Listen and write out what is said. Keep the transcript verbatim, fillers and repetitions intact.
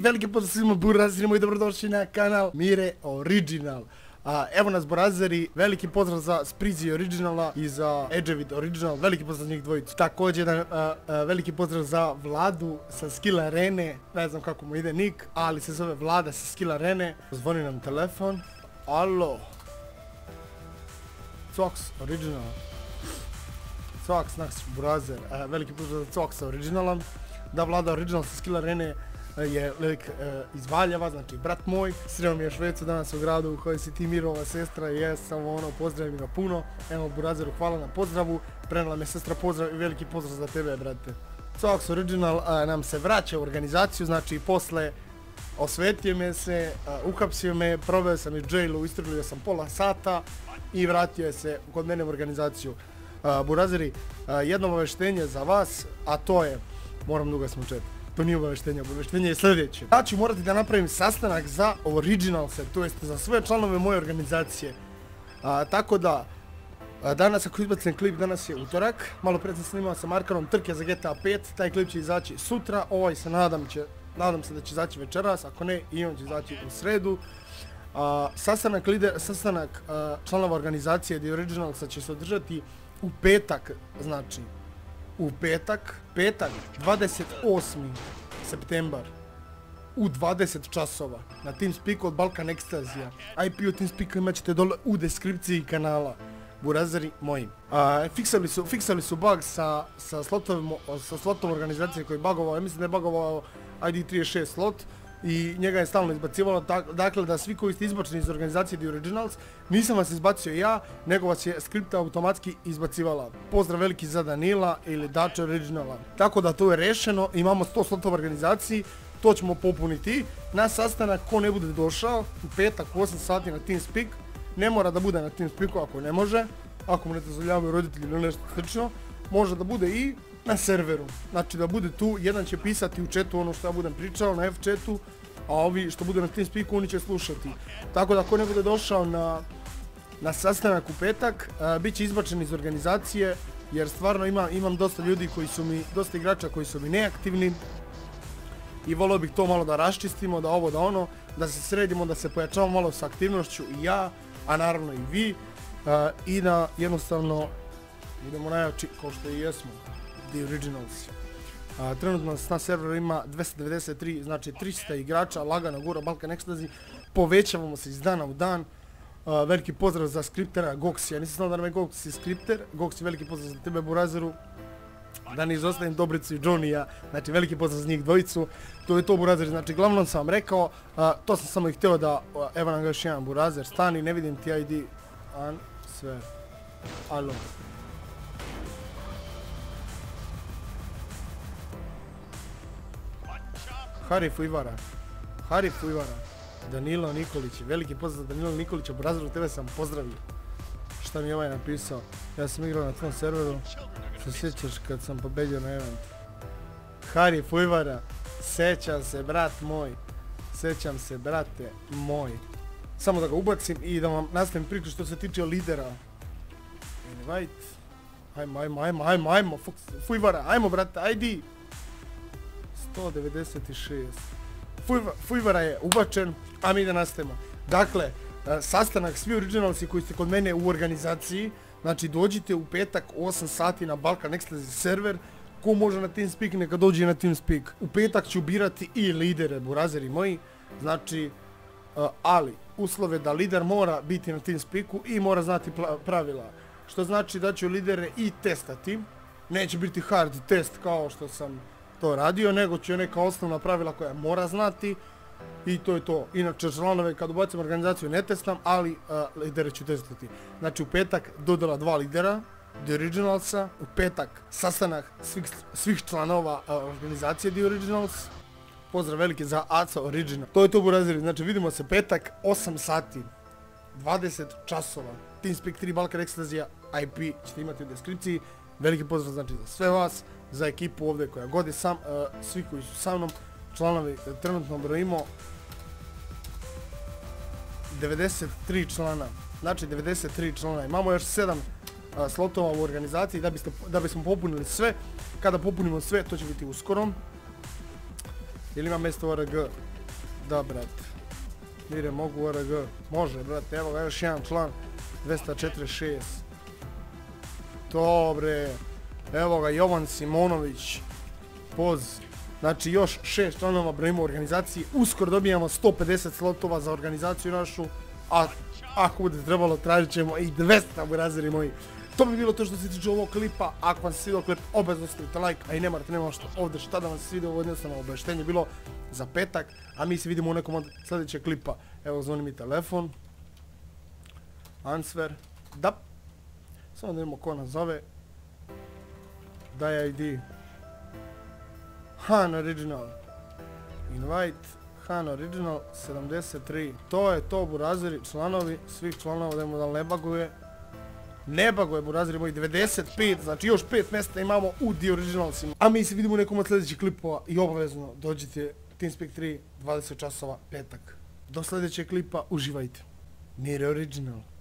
veliki pozdrav svima burazerima i dobrodošli na kanal Mire Original. A, evo nas burazeri, veliki pozdrav za Sprizi Originala i za Edgevid Original, veliki pozdrav za njih dvojicu. Također jedan a, a, veliki pozdrav za Vladu sa Skill Arene, ne znam kako mu ide nik, ali se zove Vlada sa Skill Arene. Zvoni nam telefon. Alo. Cox Original. Cox, naš burazer, a, veliki pozdrav za Coxa Originala. Da, Vlada Original sa Skill Arene je lik e, iz Valjeva, znači brat moj. Sreo mi je Švecu danas u gradu u kojoj si ti Mirova sestra i jes, samo ono, pozdravim ga puno. Evo burazeru, hvala na pozdravu, prenala me sestra pozdrav i veliki pozdrav za tebe, brate. Cox Original a, nam se vraća u organizaciju, znači posle osvetio me se, a, uhapsio me, proveo sam iz jailu, istrelio sam pola sata i vratio se kod mene u organizaciju. A, burazeri, a, jedno obaveštenje za vas, a to je, moram dugo smučeti. To nije obaveštenje, obaveštenje je sljedeće. Ja ću morati da napravim sastanak za Originalse, to jest za sve članove moje organizacije. A, tako da, a, danas ako izbacim klip, danas je utorak, malo prije sam snimao sa markerom trke za G T A pet, taj klip će izaći sutra, ovaj se nadam će, nadam se da će izaći večeras, ako ne i on će izaći u sredu. A, sastanak lider, sastanak a, članova organizacije The Originalsa će se održati u petak, znači u petak, petak, dvadeset osmi septembar, u dvadeset časova, na TeamSpeaku od Balkan Ekstazija. I P u TeamSpeaku imat ćete dole u deskripciji kanala, burazeri moji. A, fiksali su, fiksali su bug sa, sa, slotovim, sa slotom organizacije koji je bugovao, ja mislim da je bugovao I D trideset šest slot, i njega je stalno izbacivalo, dakle da svi koji ste izbačeni iz organizacije The Originals, nisam vas izbacio ja, nego vas je skripta automatski izbacivala. Pozdrav veliki za Danila ili Dače Originala. Tako da to je rešeno, imamo sto slotova u organizaciji, to ćemo popuniti. Na sastanak ko ne bude došao, u petak u osam sati na TeamSpeak, ne mora da bude na TeamSpeaku ako ne može, ako mu ne dozvoljavaju roditelji ili nešto slično, može da bude i na serveru. Znači da bude tu, jedan će pisati u chatu ono što ja budem pričao na F chatu, a ovi što bude na TeamSpeaku oni će slušati. Tako da ako ne bude došao na, na sastanak u petak, a, bit će izbačen iz organizacije, jer stvarno ima, imam dosta ljudi koji su mi, dosta igrača koji su mi neaktivni i volio bih to malo da raščistimo, da ovo da ono, da se sredimo, da se pojačamo malo sa aktivnošću i ja, a naravno i vi, a, i da jednostavno idemo najjači kao što i jesmo. The Originals. A, trenutno na serveru ima dvesta devedeset tri, znači tristo igrača, lagano gura Balkan Ecstasy, povećavamo se iz dana u dan. A, veliki pozdrav za skriptera Goxi, ja nisam znao da nam je Goxi skripter, Goxi veliki pozdrav za tebe burazeru, da ne izostavim Dobricu i Johnny-a, znači veliki pozdrav za njih dvojicu, to je to burazeri, znači glavnom sam vam rekao, a, to sam samo i htio da, a, evo nam ga još jedan burazer, stani, ne vidim ti I D, an, sve, alo. Hari Fujvara, Hari Fujvara, Danilo Nikolić, veliki pozdrav za Danilo Nikolića, burazeru tebe sam pozdravio. Šta mi je ovaj napisao? Ja sam igrao na tvom serveru, što sjećaš kad sam pobedio na event. Hari Fujvara, sećam se brat moj, sećam se brate moj. Samo da ga ubacim i da vam nastavim priču što se tiče lidera. Invite, ajmo, ajmo, ajmo, ajmo, ajmo, Fujvara, ajmo brate, I D. sto devedeset šest. Fujvara je ubačen, a mi da nastavimo. Dakle, sastanak svi Originalsi koji ste kod mene u organizaciji, znači dođite u petak osam sati na Balkan Ecstasy server, ko može na TeamSpeak neka dođe na TeamSpeak. U petak ću birati i lidere, burazeri moji, znači, ali uslove da lider mora biti na TeamSpeaku i mora znati pravila. Što znači da ću lidere i testati, neće biti hard test kao što sam to radio, nego će neka osnovna pravila koja mora znati i to je to. Inače članove kad ubacim organizaciju ne testam, ali uh, lidere ću testati. Znači u petak dodala dva lidera The Originalsa, u petak sastanak svih, svih članova uh, organizacije The Originals. Pozdrav veliki za Aca Original. To je to burazeri, znači vidimo se petak osam sati, dvadeset časova, TeamSpeak tri Balkan Ekstazija, I P ćete imati u deskripciji. Veliki pozdrav znači za sve vas, za ekipu ovdje koja god je sam, uh, svi koji su sa mnom, članovi trenutno brojimo devedeset tri člana, znači devedeset tri člana, imamo još sedam uh, slotova u organizaciji da, biste, da bismo popunili sve, kada popunimo sve to će biti uskoro, jer ima mjesto O R G, Da, brat. Mire, mogu O R G. Može, brate, evo ga još jedan član. dvesta četrdeset šest. Dobre. Evo ga, Jovan Simonović. Poz. Znači, još šest članova brojimo u organizaciji. Uskoro dobijamo sto pedeset slotova za organizaciju našu. A ako bude trebalo, tražit ćemo i dvesta, burazeri moji. To bi bilo to što se tiče ovog klipa. Ako vam se svidio klip, obavezno stavite like, a i ne morate, nema što ovdje šta da vam se svidio, ovo jednostavno obavještenje bilo za petak, a mi se vidimo u nekom od sljedećeg klipa. Evo, zvoni mi telefon. Answer. Da. Samo da vidimo ko nas zove. Daj I D. Han Original. Invite. Han Original sedamdeset tri. To je to, burazeri, članovi, svih članova, da mu da ne baguje. Ne baguje, burazeri moji, devedeset pet, znači još pet mjesta imamo u The Originalsima. A mi se vidimo u nekom od sljedećih klipova i obavezno dođite TeamSpeak tri, dvadeset časova, petak. Do sljedećeg klipa, uživajte. Mire Original.